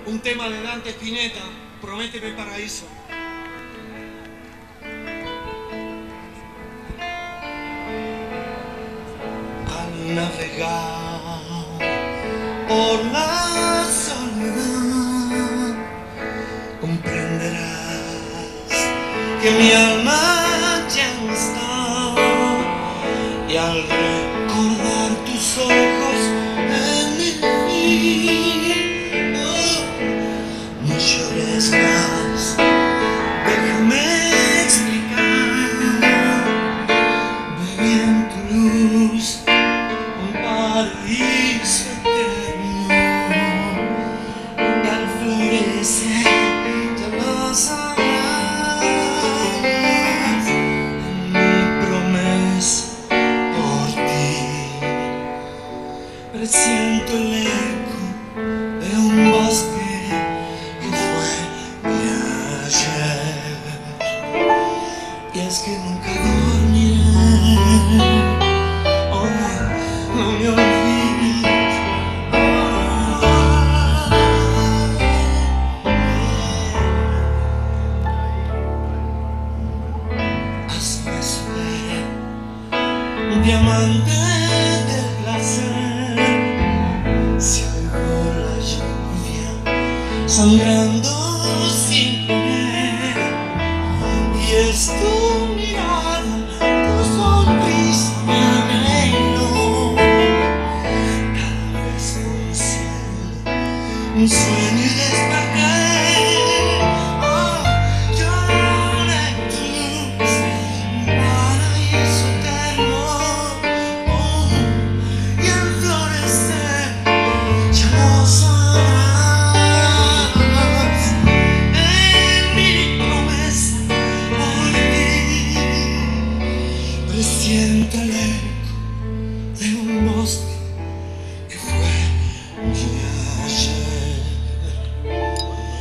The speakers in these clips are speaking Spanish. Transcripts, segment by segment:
Un tema de Dante Spinetta, Prométeme Paraíso. Al navegar por la soledad, comprenderás que mi alma ya no está, y al recordar tus ojos en mi vida, no llores más, déjame explicar. Viví en tu luz, un paraíso eterno, donde al florecer ya lo sabrás. En mi promesa por ti presiento el eco de un bosque que fue de ayer, y es que nunca dormiré. Oh, no me olvides. Hazme ser un diamante del placer, si oigo la lluvia sangrando sin querer, y es tu mirada, tu sonrisa, mi anhelo. Cada vez un sueño y desperté. Oh, lloré en tu un paraíso eterno. Oh, y al florecer ya lo sabrás. En mi promesa por ti presiento el eco de un bosque que fue de ayer.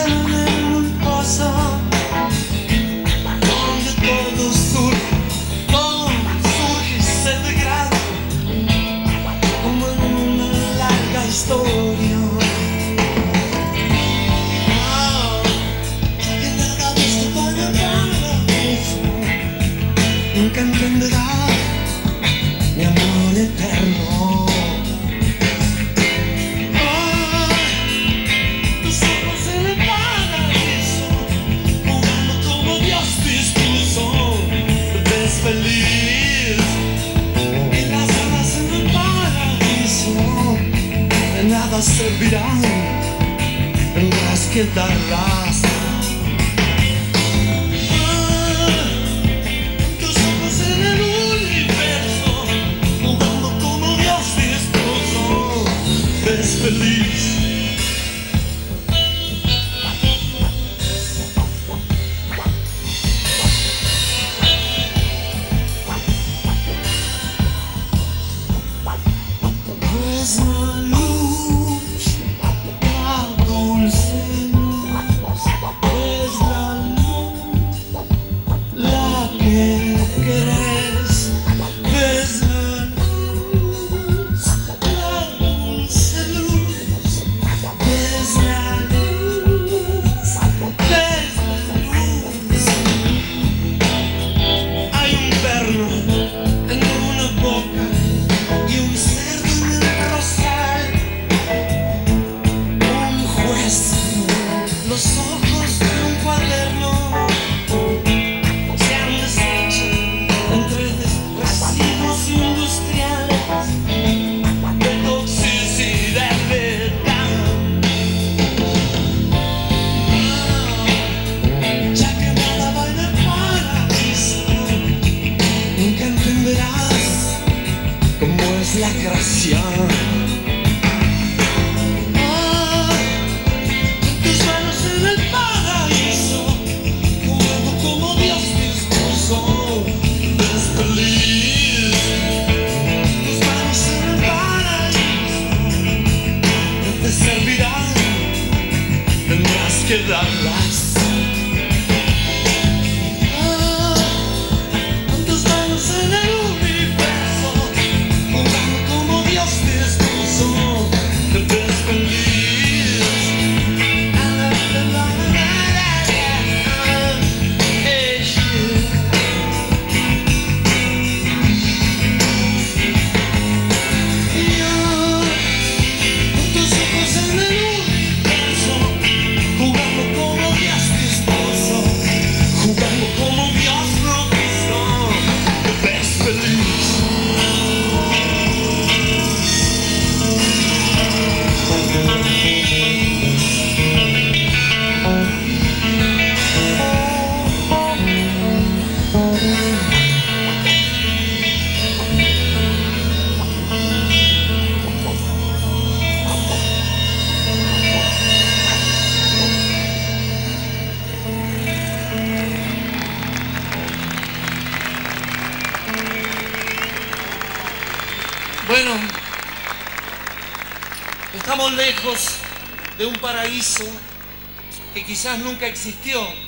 caen en un pozo donde todo surge y se degrada como en una larga historia. Que nada de esto vaya para eso, nunca entenderá mi amor eterno. Tus ojos en el paraíso, jugando como Dios dispuso, te ves feliz. Y las alas en el paraíso de nada servirán, tendrás que darlas. Feliz. Es la luz, la dulce luz, es la luz, la que querés, es la luz, la dulce luz. Es la luz, es la luz. Hay un perno en una boca y un cerdo en el rosal. Un juez, los ojos de un cuaderno se han deshecho entre residuos industriales de toxicidad letal. Ya que nada va en el paraíso, nunca entenderás cómo es la gracia. Tus manos en el paraíso, jugando como Dios dispuso, eres feliz. Tus manos en el paraíso no te servirán, tendrás que darlas. Con tus manos en el universo, jugando como Dios dispuso, te ves feliz. Con tus ojos en el universo, jugando como Dios dispuso, jugando como Dios lo quiso, te ves feliz. Bueno, estamos lejos de un paraíso que quizás nunca existió.